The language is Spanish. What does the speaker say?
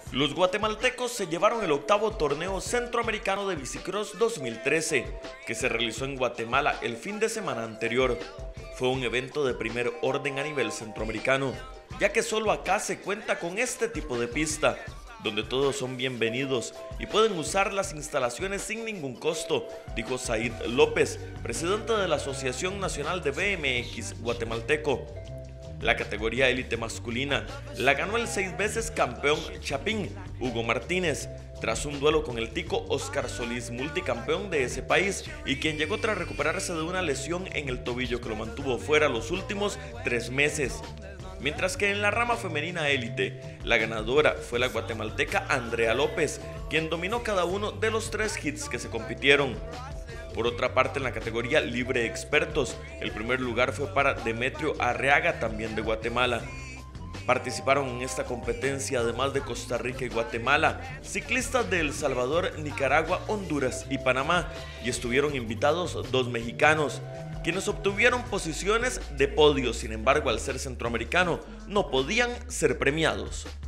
Los guatemaltecos se llevaron el octavo torneo centroamericano de bicicross 2013, que se realizó en Guatemala el fin de semana anterior. Fue un evento de primer orden a nivel centroamericano, ya que solo acá se cuenta con este tipo de pista, donde todos son bienvenidos y pueden usar las instalaciones sin ningún costo, dijo Said López, presidente de la Asociación Nacional de BMX guatemalteco. La categoría élite masculina la ganó el 6 veces campeón chapín Hugo Martínez, tras un duelo con el tico Oscar Solís, multicampeón de ese país y quien llegó tras recuperarse de una lesión en el tobillo que lo mantuvo fuera los últimos 3 meses. Mientras que en la rama femenina élite, la ganadora fue la guatemalteca Andrea López, quien dominó cada uno de los 3 hits que se compitieron. Por otra parte, en la categoría libre expertos, el primer lugar fue para Demetrio Arriaga, también de Guatemala. Participaron en esta competencia, además de Costa Rica y Guatemala, ciclistas de El Salvador, Nicaragua, Honduras y Panamá, y estuvieron invitados 2 mexicanos, quienes obtuvieron posiciones de podio. Sin embargo, al ser centroamericano, no podían ser premiados.